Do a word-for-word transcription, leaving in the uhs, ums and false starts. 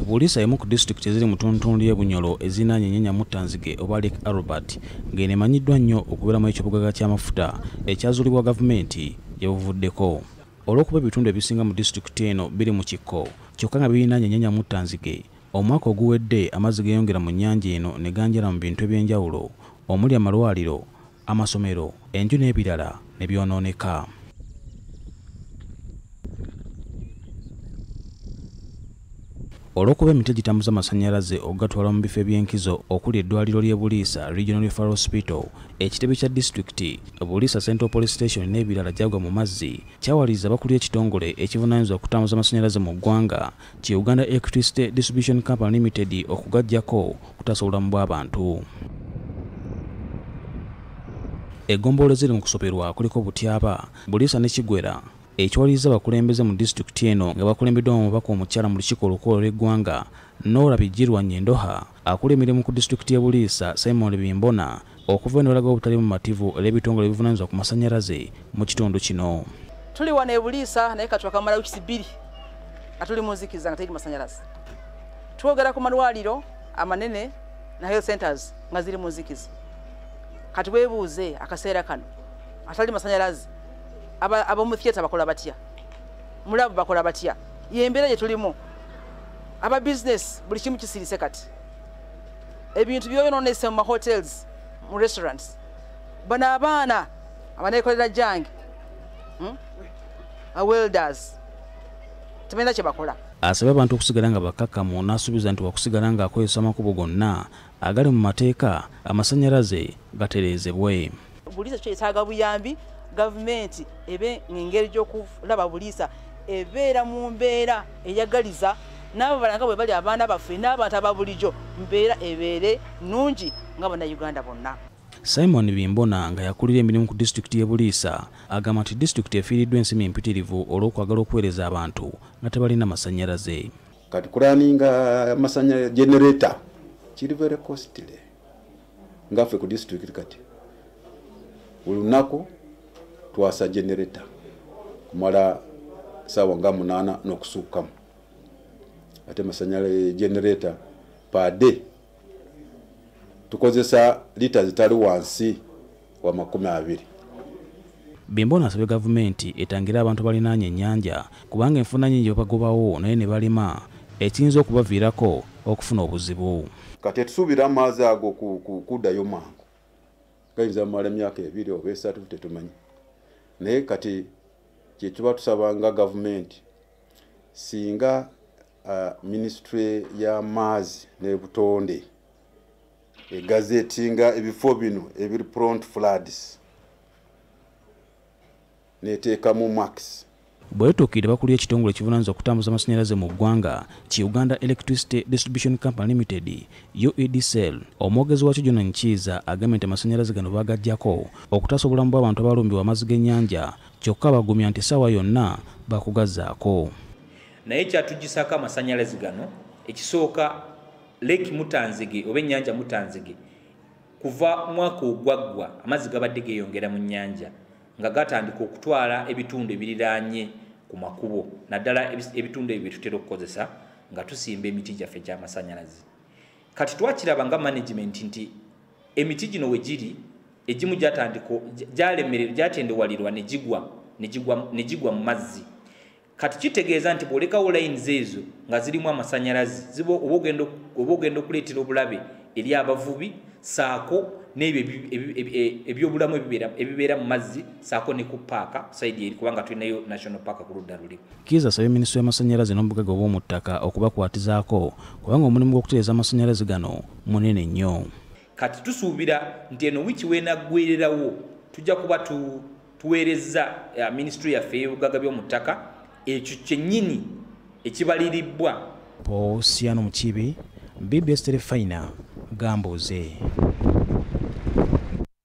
Buliisa emu ku disitulikiti eziri mu ttundu y'e Bunyoro ezinaanye Nyenya Muttanzige oba Lake Albert ng'eno emanyiddwa nnyo okubeeramu ekyobugaga ky'amafuta ekyazuulibwa gavumenti gye buvuddeko. Olw'okuba ebitundu ebisinga mu disitulikiti eno biri mu kikko kyokka nga birinaanye Nyenya Muttanzige, omwaka oguwedde amazzi geeyongera mu nnyanja eno ne ganjala mu bintu eby'enjawulo omuli amalwaliro, amasomero, enju n'ebirala ne byonooneka. Olw'okuba emiti egitambuza amasanyalaze okugatwala mu bifo eby'enkizo okuli eddwaliro ly'e Buliisa Regional Referral Hospital, ekitebe kya disitulikiti, Buliisa Central Police Station n'ebirala gyagwa mu mazzi, kyawaliriza abakulu b'ekitongole ekivunaanyizibwa okutambuza amasanyalaze mu ggwanga ki Uganda Electricity Distribution Company Limited okugaggyako kutaasa obulamu bw'abantu. Eggombolola ziri mu kusoberwa kuliko Butyaba, Buliisa ne Kigwera, ekiwaliriza abakulembeze mu disitulikiti eno nga bakulembeddwamu omubaka omukyala mu lukiiko olukulu lw'eggwanga Norah Bigirwa Nyendoha, akola emirimu ku disitulikiti y'e Buliisa Bimbona okuva eno balaga obutali mu mativu olw'ebitongole ebivunaanyizibwa ku masannyalaze mu kitundu kino. Tuli wano e Buliisa naye kati wakamala wiki bbiri nga tuli mu nzikiza nga teri masannyalaze. Twogera ku malwaliro amanene na health centers nga ziri mu nzikiza. Kati weebuuze akaseera kano atali masannyalaze aba abamu theater bakola batya, mulabu bakola batya, yembeera gye tulimu aba business buli kimu kisirise kati ebintu byoyonoonese mu hotels mu restaurants bano abaana abaneekolera jange hmm? welders tebalina kye bakola. Asabye abantu okusigala nga bakkakkamu n'asuubiza nti wakusigala nga akozesa amakubo gonna agali mu mateeka amasannyalaze gatereezebwe. Buliisa kyo yetaaga buyambi, gavumenti ebe ngeri gy'okulaba Buliisa ebeera mu mbeera eyagaliza n'abo balanga bwe bali abaana baffe n'abantu aba bulijjo mbeera ebeere nnungi nga bannayuganda bonna. Simon Bimbona nga yakulira emirimu ku disitulikiti y'e Buliisa agamba nti disitulikiti efiiriddwa ensimu empitirivu olw'okwagala okuweereza abantu nga tebalina masannyalaze. Kati kulaninga amasanyalaze generator kiri very costly ngaffe ku disitulikiti kati buli lunaku twasa generator kumala sawa nga munana n'okusuukamu ate masanyalaze generator per day tukozesa lita zitali wansi wa makumi abiri. Bimbona asabye gavumenti etangira abantu balinaanye ennyanja kubanga enfuna nnyingi bagobawo naye ne balima ekiyinza okubaviirako okufuna obuzibu. Kati tusuubira amazzi ago kuddayo mangu gayinza mala emyaka ebiri oba esatu tetumanyi, naye kati kye tuba tusaba nga gavumenti singa uh, ministry y'amazzi n'ebutonde egazetinga ebifo bino ebiri prone to floods neteekamu max. Bwetuukidde bakulu ekitongole ekivunaanyizibwa okutambuza amasannyalaze mu ggwanga ki Uganda Electricity Distribution Company Limited U E D C L, omwogezi wakyo John Nkiza agambye nti amasannyalaze gano bagaggyako okutaasa obulamu bw'abantu abalumbibwa amazzi g'ennyanja kyokka bagumya nti essaawa yonna bakugazzaako. Naye kyatugisako amasannyalaze gano ekisooka Lake Muttanzige oba ennyanja Muttanzige kuva mwaka ogwaggwa amazzi gabadde geeyongera mu nnyanja nga gatandika okutwala ebitundu ebiriraanye ku makubo naddala ebitundu ebyo tutera okukozesa nga tusimba emiti gyaffe gy'amasannyalaze. Kati twakiraba nga management nti emiti gino we giri egimu gyatandika gyalemererwa gyatendewalirwa ne gigwa ne gigwa mu mazzi. Kati kitegeeza nti bw'olekawo lines ezo nga zirimu amasannyalaze zibo oba ogenda okuleetera obulabe eri abavubi saako n'ebyo ebyobulamu ebibeera mu mazzi saako ne ku paaka saidi eri kubanga tulinayo national park ku ludda luli. Kiza asabye minisitule y'amasannyalaze n'obugaga obw'omu ttaka okubakwatizaako kubanga omulimu gw'okutereeza amasannyalaze gano munene nnyo. Kati tusuubira nti eno wiiki weenaggwererawo tujja kuba tuweerezza minisitule yaffe y'obugaga by'omu ttaka ekyo kyennyini ekibaliribbwa. Paul Siano Mukibi, B B S Telefina, Gamboze.